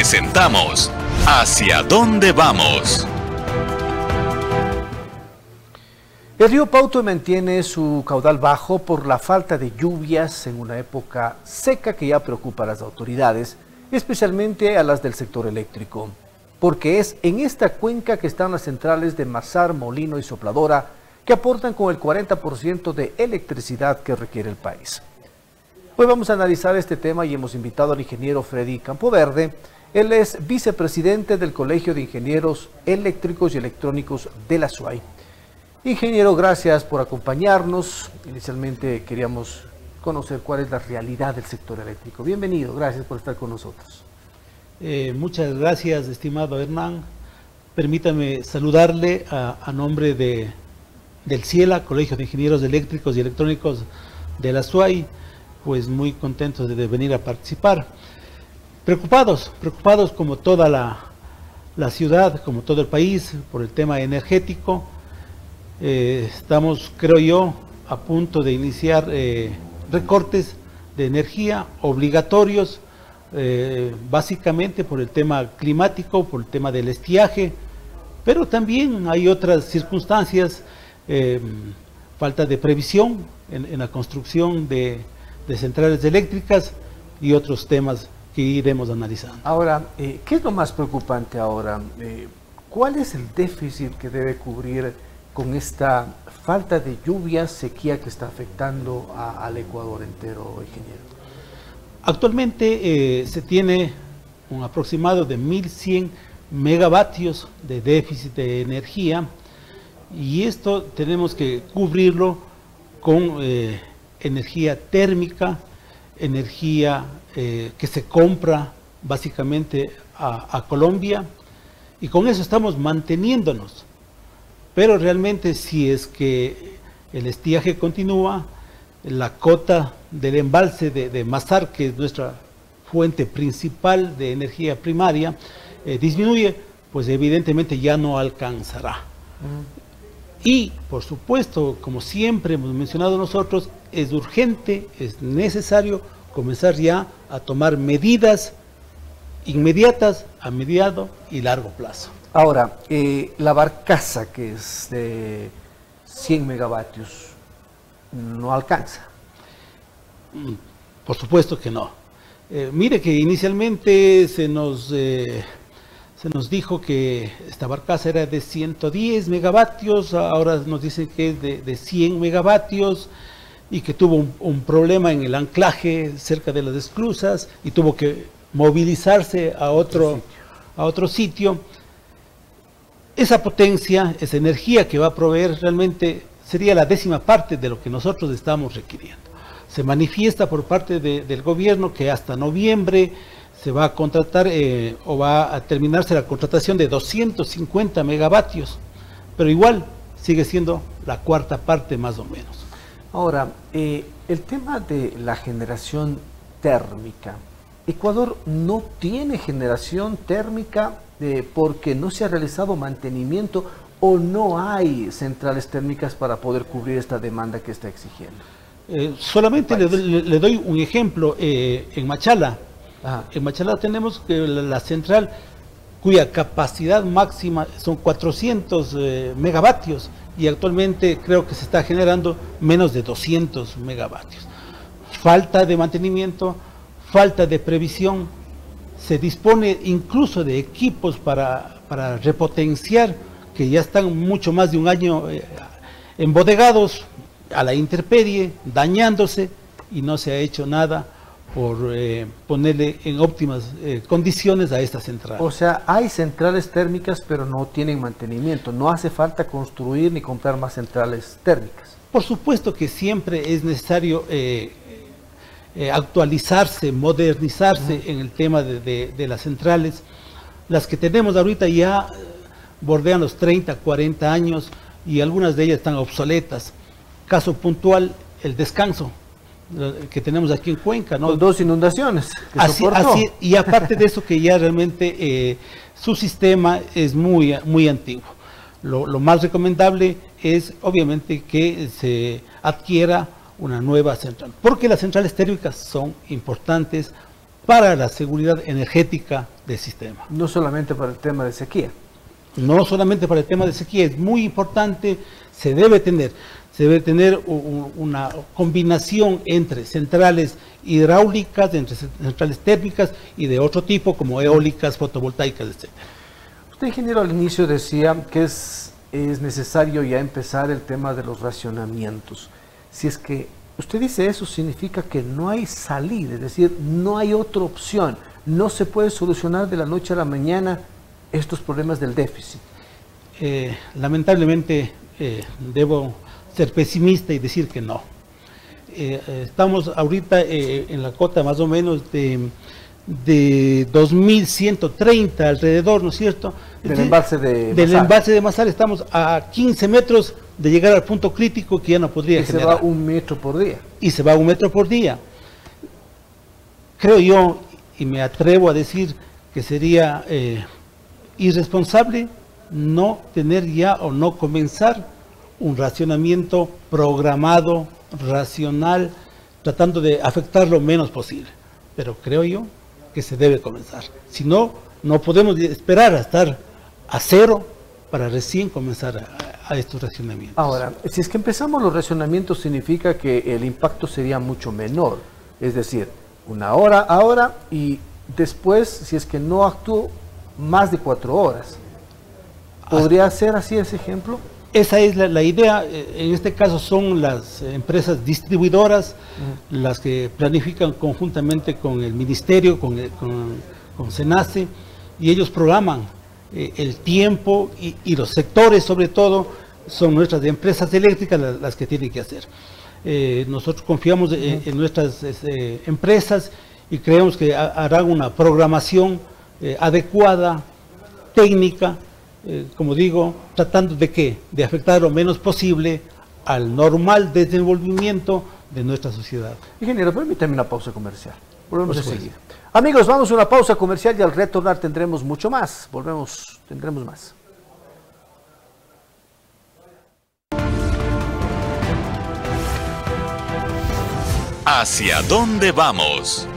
Presentamos ¿Hacia dónde vamos? El río Pauto mantiene su caudal bajo por la falta de lluvias en una época seca que ya preocupa a las autoridades, especialmente a las del sector eléctrico, porque es en esta cuenca que están las centrales de Mazar, Molino y Sopladora, que aportan con el 40% de electricidad que requiere el país. Hoy vamos a analizar este tema y hemos invitado al ingeniero Freddy Campoverde. Él es vicepresidente del Colegio de Ingenieros Eléctricos y Electrónicos de la SUAY. Ingeniero, gracias por acompañarnos. Inicialmente queríamos conocer cuál es la realidad del sector eléctrico. Bienvenido, gracias por estar con nosotros. Muchas gracias, estimado Hernán. Permítame saludarle a nombre del CIELA, Colegio de Ingenieros Eléctricos y Electrónicos de la SUAY, pues muy contentos de venir a participar. Preocupados como toda la ciudad, como todo el país, por el tema energético. Estamos, creo yo, a punto de iniciar recortes de energía obligatorios, básicamente por el tema climático, por el tema del estiaje, pero también hay otras circunstancias, falta de previsión en la construcción de centrales eléctricas y otros temas que iremos analizando. Ahora, ¿qué es lo más preocupante ahora? ¿Cuál es el déficit que debe cubrir con esta falta de lluvia, sequía que está afectando al Ecuador entero, ingeniero? Actualmente se tiene un aproximado de 1.100 megavatios de déficit de energía, y esto tenemos que cubrirlo con energía térmica, energía que se compra básicamente a Colombia, y con eso estamos manteniéndonos. Pero realmente, si es que el estiaje continúa, la cota del embalse de Mazar, que es nuestra fuente principal de energía primaria, disminuye, pues evidentemente ya no alcanzará. Y, por supuesto, como siempre hemos mencionado nosotros, es urgente, es necesario comenzar ya a tomar medidas inmediatas a mediano y largo plazo. Ahora, la barcaza, que es de 100 megavatios, ¿no alcanza? Por supuesto que no. Mire que inicialmente se nos dijo que esta barcaza era de 110 megavatios, ahora nos dicen que es de 100 megavatios, y que tuvo un problema en el anclaje cerca de las esclusas y tuvo que movilizarse a otro sitio. Esa potencia, esa energía que va a proveer realmente sería la 10ª parte de lo que nosotros estamos requiriendo. Se manifiesta por parte del gobierno que hasta noviembre se va a contratar o va a terminarse la contratación de 250 megavatios, pero igual sigue siendo la 4ª parte más o menos. Ahora, el tema de la generación térmica. Ecuador no tiene generación térmica porque no se ha realizado mantenimiento o no hay centrales térmicas para poder cubrir esta demanda que está exigiendo. Solamente le doy un ejemplo. En Machala, en Machala tenemos la central cuya capacidad máxima son 400 megavatios y actualmente creo que se está generando menos de 200 megavatios. Falta de mantenimiento, falta de previsión. Se dispone incluso de equipos para repotenciar, que ya están mucho más de un año embodegados a la intemperie, dañándose, y no se ha hecho nada por ponerle en óptimas condiciones a esta central. O sea, hay centrales térmicas, pero no tienen mantenimiento. No hace falta construir ni comprar más centrales térmicas. Por supuesto que siempre es necesario actualizarse, modernizarse en el tema de las centrales. Las que tenemos ahorita ya bordean los 30, 40 años y algunas de ellas están obsoletas. Caso puntual, el Descanso, que tenemos aquí en Cuenca, ¿no? Con 2 inundaciones que así, y aparte de eso, que ya realmente su sistema es muy antiguo. Lo más recomendable es obviamente que se adquiera una nueva central, porque las centrales térmicas son importantes para la seguridad energética del sistema. No solamente para el tema de sequía. No solamente para el tema de sequía, es muy importante, se debe tener una combinación entre centrales hidráulicas, entre centrales térmicas y de otro tipo como eólicas, fotovoltaicas, etc. Usted, ingeniero, al inicio decía que es necesario ya empezar el tema de los racionamientos. Si es que usted dice eso, significa que no hay salida, es decir, no hay otra opción, no se puede solucionar de la noche a la mañana estos problemas del déficit. Lamentablemente debo ser pesimista y decir que no. Estamos ahorita en la cota más o menos de 2130 alrededor, ¿no es cierto? Del embalse de Mazar. Del embalse de Mazar estamos a 15 metros de llegar al punto crítico que ya no podría generar. Y se va 1 metro por día. Y se va 1 metro por día. Creo yo, y me atrevo a decir que sería irresponsable no tener ya o no comenzar un racionamiento programado, racional, tratando de afectar lo menos posible. Pero creo yo que se debe comenzar. Si no, no podemos esperar a estar a cero para recién comenzar a estos racionamientos. Ahora, si es que empezamos los racionamientos, significa que el impacto sería mucho menor. Es decir, 1 hora ahora y después, si es que no actúo, más de 4 horas. ¿Podría ser así ese ejemplo? Esa es la idea. En este caso son las empresas distribuidoras las que planifican conjuntamente con el ministerio, con SENACE, y ellos programan el tiempo y los sectores, sobre todo, son nuestras empresas eléctricas las que tienen que hacer. Nosotros confiamos en nuestras empresas y creemos que harán una programación adecuada, técnica, como digo, tratando de ¿qué? De afectar lo menos posible al normal desenvolvimiento de nuestra sociedad. Ingeniero, permítame una pausa comercial. Volvemos enseguida. Amigos, vamos a una pausa comercial y al retornar tendremos mucho más. Volvemos, tendremos más. ¿Hacia dónde vamos?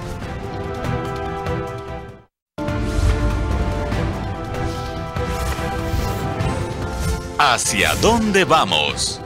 ¿Hacia dónde vamos?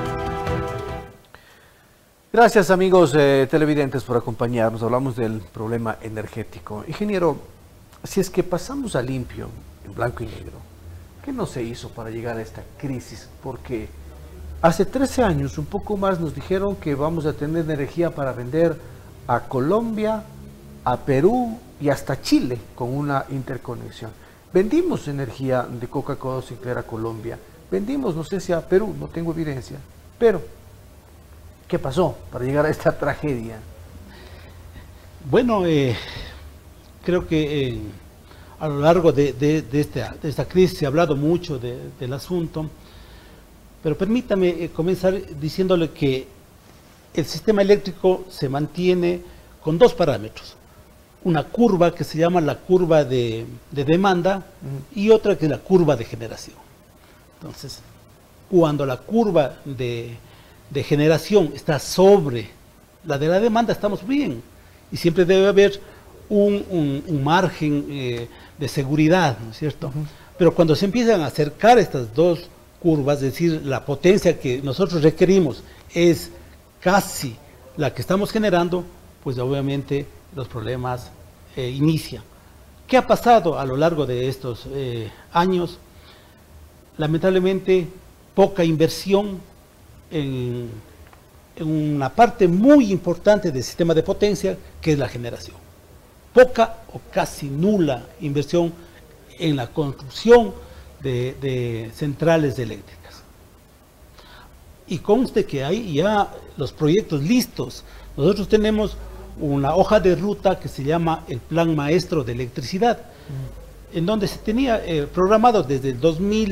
Gracias, amigos televidentes, por acompañarnos. Hablamos del problema energético. Ingeniero, si es que pasamos a limpio, en blanco y negro, ¿qué no se hizo para llegar a esta crisis? Porque hace 13 años, un poco más, nos dijeron que vamos a tener energía para vender a Colombia, a Perú y hasta Chile con una interconexión. Vendimos energía de Coca-Cola Sinclair a Colombia. Vendimos, no sé si a Perú, no tengo evidencia. Pero, ¿qué pasó para llegar a esta tragedia? Bueno, creo que a lo largo de esta crisis se ha hablado mucho del asunto, pero permítame comenzar diciéndole que el sistema eléctrico se mantiene con 2 parámetros. Una curva que se llama la curva de demanda y otra que es la curva de generación. Entonces, cuando la curva de generación está sobre la de la demanda, estamos bien. Y siempre debe haber un margen de seguridad, ¿no es cierto? Pero cuando se empiezan a acercar estas 2 curvas, es decir, la potencia que nosotros requerimos es casi la que estamos generando, pues obviamente los problemas inician. ¿Qué ha pasado a lo largo de estos años? Lamentablemente, poca inversión en una parte muy importante del sistema de potencia, que es la generación. Poca o casi nula inversión en la construcción de centrales eléctricas. Y conste que hay ya los proyectos listos. Nosotros tenemos una hoja de ruta que se llama el Plan Maestro de Electricidad, en donde se tenía programado desde el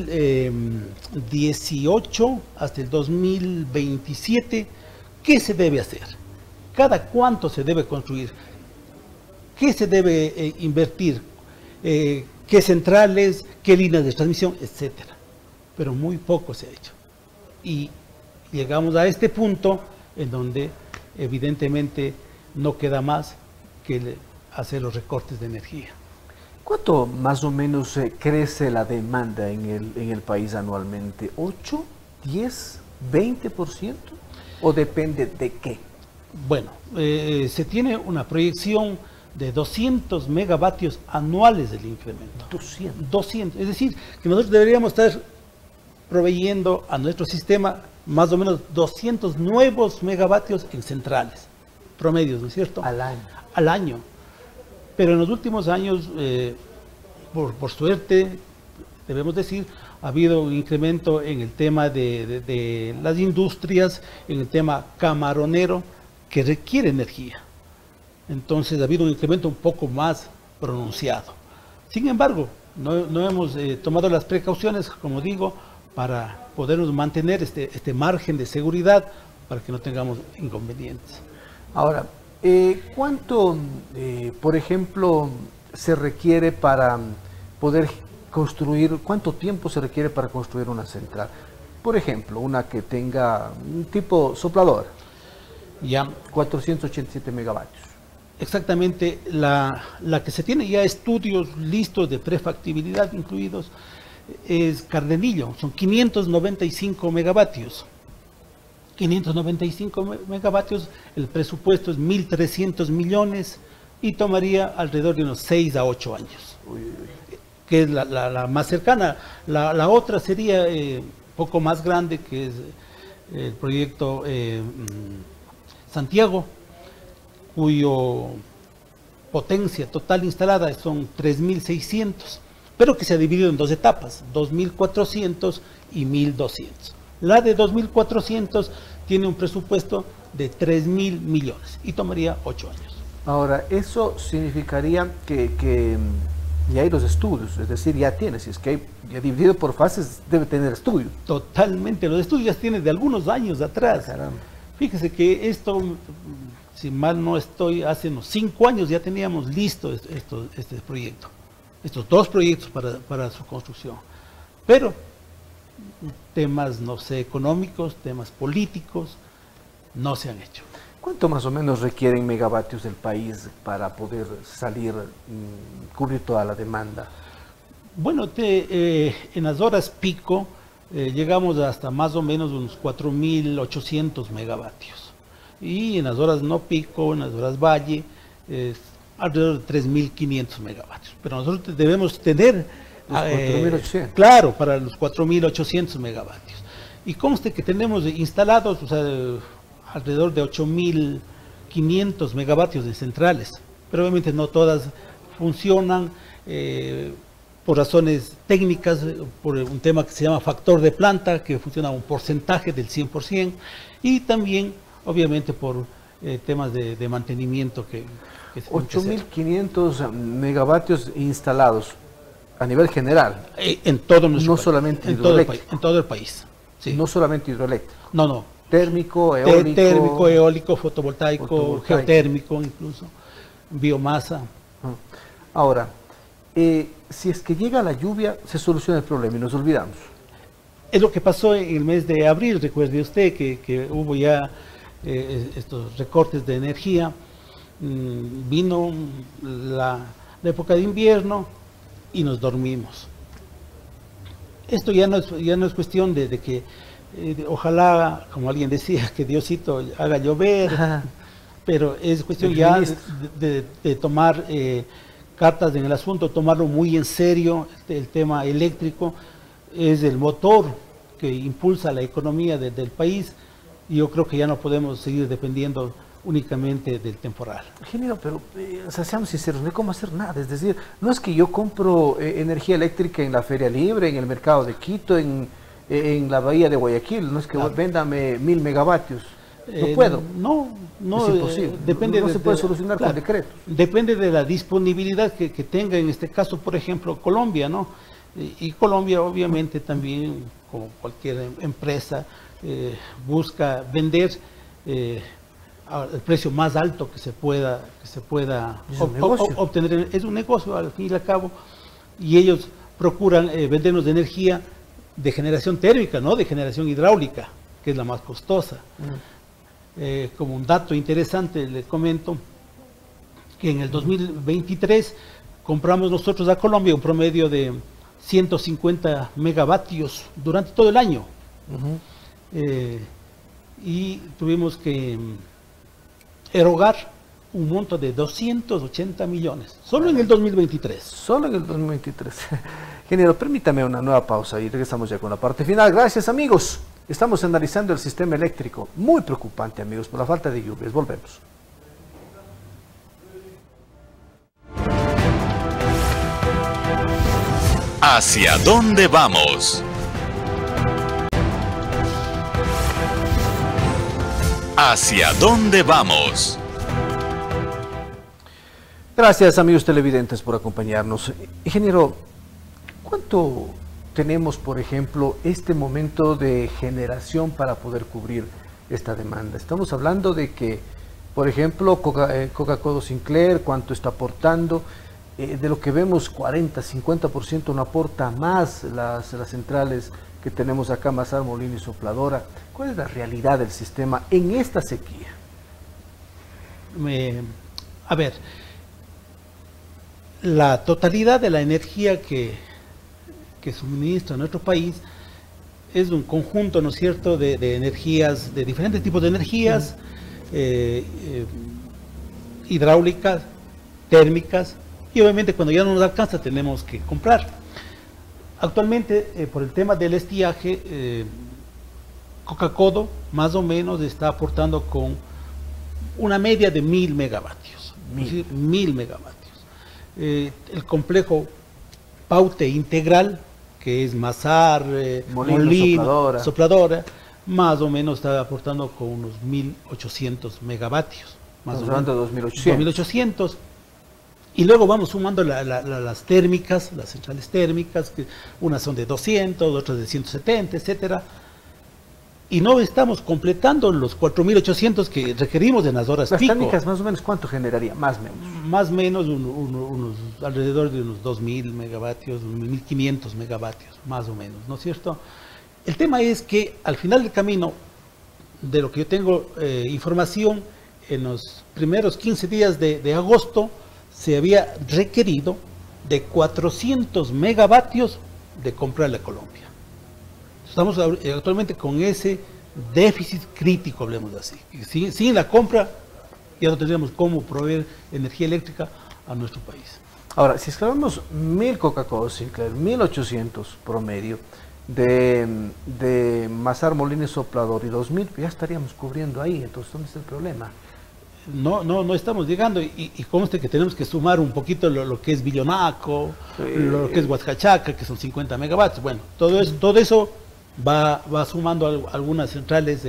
2018 hasta el 2027 qué se debe hacer, cada cuánto se debe construir, qué se debe invertir, qué centrales, qué líneas de transmisión, etcétera. Pero muy poco se ha hecho. Y llegamos a este punto en donde evidentemente no queda más que hacer los recortes de energía. ¿Cuánto más o menos crece la demanda en el país anualmente? ¿8, 10, 20%? ¿O depende de qué? Bueno, se tiene una proyección de 200 megavatios anuales del incremento. 200. Es decir, que nosotros deberíamos estar proveyendo a nuestro sistema más o menos 200 nuevos megavatios en centrales, promedios, ¿no es cierto? Al año. Al año. Pero en los últimos años, por suerte, debemos decir, ha habido un incremento en el tema de las industrias, en el tema camaronero, que requiere energía. Entonces ha habido un incremento un poco más pronunciado. Sin embargo, no hemos tomado las precauciones, como digo, para podernos mantener este margen de seguridad para que no tengamos inconvenientes. Ahora, ¿cuánto, por ejemplo, se requiere para poder construir, cuánto tiempo se requiere para construir una central? Por ejemplo, una que tenga un tipo soplador, Ya, 487 megavatios. exactamente, la que se tiene ya estudios listos de prefactibilidad incluidos es Cardenillo, son 595 megavatios. 595 megavatios, el presupuesto es 1.300 millones y tomaría alrededor de unos 6 a 8 años, que es la más cercana. La otra sería poco más grande, que es el proyecto Santiago, cuyo potencia total instalada son 3.600, pero que se ha dividido en dos etapas, 2.400 y 1.200. La de 2.400 tiene un presupuesto de 3.000 millones y tomaría 8 años. Ahora, eso significaría que ya hay los estudios, es decir, ya tiene, si es que hay, ya dividido por fases, debe tener estudios. Totalmente, los estudios ya tienen de algunos años atrás. Caramba. Fíjese que esto, si mal no estoy, hace unos 5 años ya teníamos listo este proyecto, estos dos proyectos para su construcción. Pero temas, no sé, económicos, temas políticos, no se han hecho. ¿Cuánto más o menos requieren megavatios del país para poder salir, cubrir toda la demanda? Bueno, en las horas pico llegamos hasta más o menos unos 4.800 megavatios. Y en las horas no pico, en las horas valle, alrededor de 3.500 megavatios. Pero nosotros debemos tener, Los 4.800. claro, para los 4.800 megavatios. Y conste que tenemos instalados, o sea, alrededor de 8.500 megavatios de centrales, pero obviamente no todas funcionan por razones técnicas, por un tema que se llama factor de planta, que funciona a un porcentaje del 100%, y también obviamente por temas de mantenimiento que se tienen que hacer. 8.500 megavatios instalados a nivel general, En todo nuestro no país, solamente en todo el país, hidroeléctrico. en todo el país. Sí. no solamente hidroeléctrico, No. térmico, eólico. Térmico, eólico, fotovoltaico, Fotovoltaico. geotérmico incluso, biomasa. Ah. Ahora, si es que llega la lluvia, se soluciona el problema y nos olvidamos. Es lo que pasó en el mes de abril, recuerde usted que hubo ya estos recortes de energía, vino la época de invierno y nos dormimos. Esto ya no es cuestión de que ojalá, como alguien decía, que Diosito haga llover, pero es cuestión ya de tomar cartas en el asunto, tomarlo muy en serio. El tema eléctrico es el motor que impulsa la economía del país, y yo creo que ya no podemos seguir dependiendo únicamente del temporal. Ingeniero, pero o sea, seamos sinceros, no hay cómo hacer nada. Es decir, no es que yo compro energía eléctrica en la Feria Libre, en el mercado de Quito, en la bahía de Guayaquil, no es que véndame 1.000 megavatios. No puedo. No, Es imposible. Depende no se puede de- solucionar claro, con decretos. Depende de la disponibilidad que tenga, en este caso, por ejemplo, Colombia, ¿no? Y Colombia, obviamente, también, como cualquier empresa, busca vender al precio más alto que se pueda Es un negocio. obtener. Es un negocio, al fin y al cabo, y ellos procuran vendernos de energía de generación térmica, no de generación hidráulica, que es la más costosa. Como un dato interesante, le comento que en el 2023 compramos nosotros a Colombia un promedio de 150 megavatios durante todo el año. Y tuvimos que erogar un monto de 280 millones, solo en el 2023. Solo en el 2023. Ingeniero, permítame una nueva pausa y regresamos ya con la parte final. Gracias, amigos. Estamos analizando el sistema eléctrico. Muy preocupante, amigos, por la falta de lluvias. Volvemos. ¿Hacia dónde vamos? ¿Hacia dónde vamos? Gracias, amigos televidentes, por acompañarnos. Ingeniero, ¿cuánto tenemos, por ejemplo, este momento de generación para poder cubrir esta demanda? Estamos hablando de que, por ejemplo, Coca-Cola Sinclair, ¿cuánto está aportando? De lo que vemos, 40, 50% no aporta más las centrales que tenemos acá, Mazar, Molino y Sopladora. ¿Cuál es la realidad del sistema en esta sequía? A ver, la totalidad de la energía que suministra nuestro país es un conjunto, ¿no es cierto?, de energías, de diferentes tipos de energías, hidráulicas, térmicas, y obviamente cuando ya no nos alcanza tenemos que comprar. Actualmente, por el tema del estiaje, Coca-Cola más o menos está aportando con una media de 1000 megavatios. 1000 megavatios. El complejo Paute Integral, que es Mazar, Molino, Sopladora, más o menos está aportando con unos 1800 megavatios. Más o menos 2800. 2800. Y luego vamos sumando las térmicas, las centrales térmicas, que unas son de 200, otras de 170, etcétera. Y no estamos completando los 4800 que requerimos en las horas pico. Las térmicas, más o menos, ¿cuánto generaría? Más o menos. Más o menos alrededor de unos 2000 megavatios, 1500 megavatios, más o menos, ¿no es cierto? El tema es que al final del camino, de lo que yo tengo información, en los primeros 15 días de agosto, se había requerido de 400 megavatios de comprarle a Colombia. Estamos actualmente con ese déficit crítico, hablemos así. Sin la compra ya no tendríamos cómo proveer energía eléctrica a nuestro país. Ahora, si esclavamos 1000 Coca-Cola Sinclair, 1800 promedio de Mazar, Molino y Soplador y 2000, ya estaríamos cubriendo ahí. Entonces, ¿dónde está el problema? No estamos llegando, y conste que tenemos que sumar un poquito lo que es Villonaco, lo que es Huascachaca, que son 50 megavatios. Bueno, todo eso va sumando algunas centrales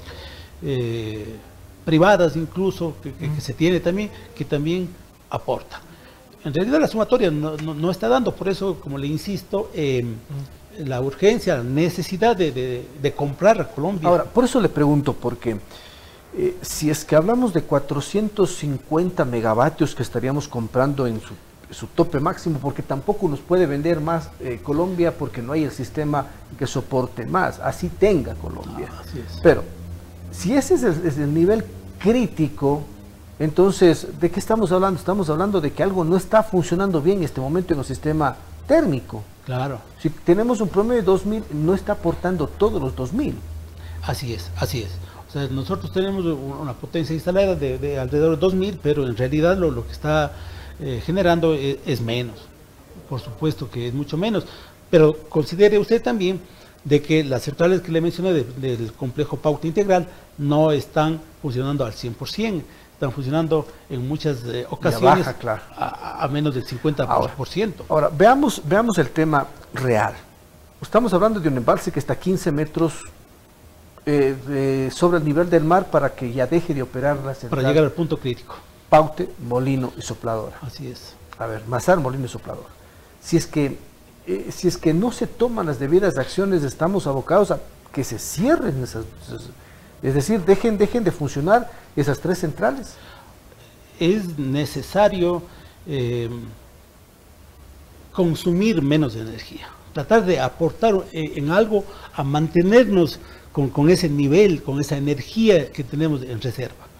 privadas incluso, que se tiene también, que también aporta. En realidad la sumatoria no está dando, por eso, como le insisto, la urgencia, la necesidad de comprar a Colombia. Ahora, por eso le pregunto, porque si es que hablamos de 450 megavatios que estaríamos comprando en su tope máximo, porque tampoco nos puede vender más Colombia, porque no hay el sistema que soporte más, así tenga Colombia. Así es. Pero si ese es el nivel crítico, entonces, ¿de qué estamos hablando? Estamos hablando de que algo no está funcionando bien en este momento en el sistema térmico. Claro. Si tenemos un promedio de 2000, no está aportando todos los 2000. Así es. O sea, nosotros tenemos una potencia instalada de alrededor de 2000, pero en realidad lo que está generando es menos. Por supuesto que es mucho menos. Pero considere usted también de que las centrales que le mencioné del complejo Pauta Integral no están funcionando al 100%. Están funcionando en muchas ocasiones baja, claro, a menos del 50%. Ahora, veamos el tema real. Estamos hablando de un embalse que está a 15 metros sobre el nivel del mar para que ya deje de operar la central. Para llegar al punto crítico. Paute, Molino y Sopladora. Así es. A ver, Mazar, Molino y Sopladora. Si es que no se toman las debidas acciones, estamos abocados a que se cierren esas. Es decir, dejen de funcionar esas tres centrales. Es necesario consumir menos energía, tratar de aportar en algo a mantenernos con ese nivel, con esa energía que tenemos en reserva.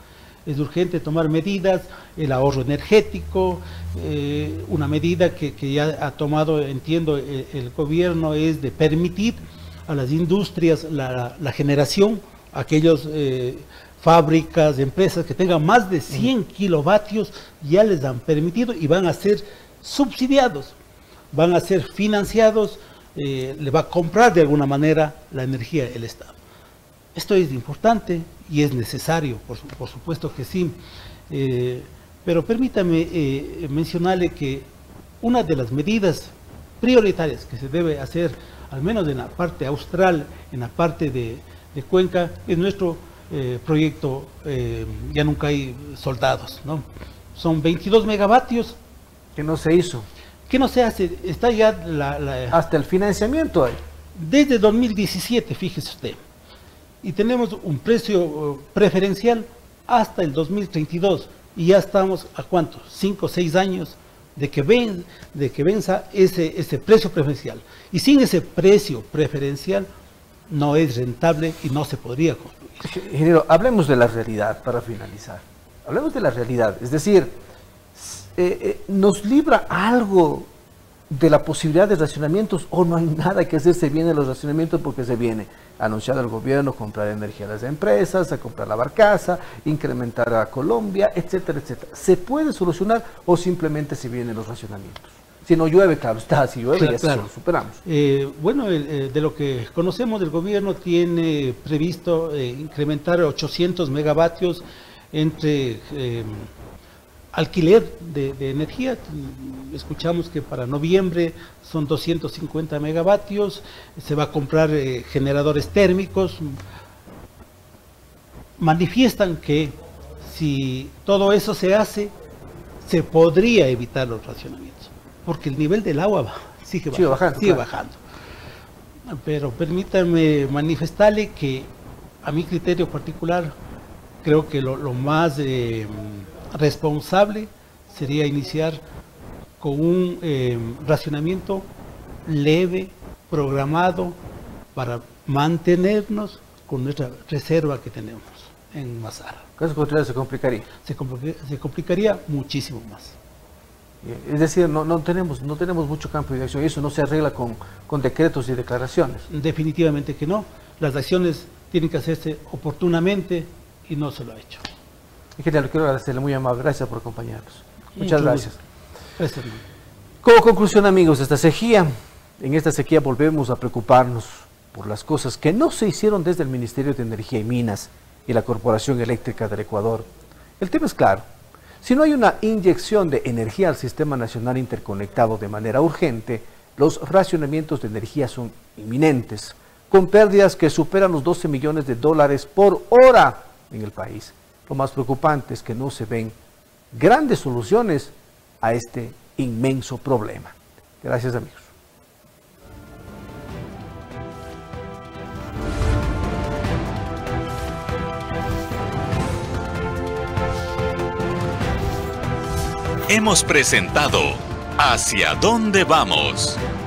es urgente tomar medidas, el ahorro energético, una medida que ya ha tomado, entiendo, el gobierno es de permitir a las industrias la generación, aquellas fábricas, empresas que tengan más de 100 kilovatios, ya les han permitido y van a ser subsidiados, van a ser financiados, le va a comprar de alguna manera la energía el Estado. Esto es importante y es necesario, por supuesto que sí, pero permítame mencionarle que una de las medidas prioritarias que se debe hacer, al menos en la parte austral, en la parte de Cuenca, es nuestro proyecto Ya Nunca Hay Soldados, ¿no? Son 22 megavatios. Que no se hizo. ¿Qué no se hace? Está ya hasta el financiamiento hay. Desde 2017, fíjese usted. Y tenemos un precio preferencial hasta el 2032. Y ya estamos a ¿cuántos? 5 o 6 años de que venza ese precio preferencial. Y sin ese precio preferencial no es rentable y no se podría construir. Ingeniero, hablemos de la realidad para finalizar. Hablemos de la realidad. Es decir, ¿nos libra algo de la posibilidad de racionamientos o no hay nada que hacer? Se vienen los racionamientos porque se viene anunciado el gobierno comprar energía a las empresas, a comprar la barcaza, incrementar a Colombia, etcétera, etcétera. ¿Se puede solucionar o simplemente se vienen los racionamientos? Si no llueve, claro está, si llueve claro, ya claro. lo superamos. Bueno, de lo que conocemos, el gobierno tiene previsto incrementar 800 megavatios entre alquiler de energía. Escuchamos que para noviembre son 250 megavatios, se va a comprar generadores térmicos. Manifiestan que si todo eso se hace, se podría evitar los racionamientos, porque el nivel del agua sigue bajando. Pero permítanme manifestarle que a mi criterio particular, creo que lo más responsable sería iniciar con un racionamiento leve, programado, para mantenernos con nuestra reserva que tenemos en Mazara. Caso contrario se complicaría. Se complicaría muchísimo más. Es decir, no tenemos mucho campo de acción y eso no se arregla con decretos y declaraciones. Definitivamente que no. Las acciones tienen que hacerse oportunamente y no se lo ha hecho. Ingeniero, quiero agradecerle, muy amable, gracias por acompañarnos. Muchas gracias. Gracias, hermano. Como conclusión, amigos, de esta sequía, en esta sequía volvemos a preocuparnos por las cosas que no se hicieron desde el Ministerio de Energía y Minas y la Corporación Eléctrica del Ecuador. El tema es claro. Si no hay una inyección de energía al Sistema Nacional Interconectado de manera urgente, los racionamientos de energía son inminentes, con pérdidas que superan los 12 millones de dólares por hora en el país. Lo más preocupante es que no se ven grandes soluciones a este inmenso problema. Gracias, amigos. Hemos presentado Hacia dónde vamos.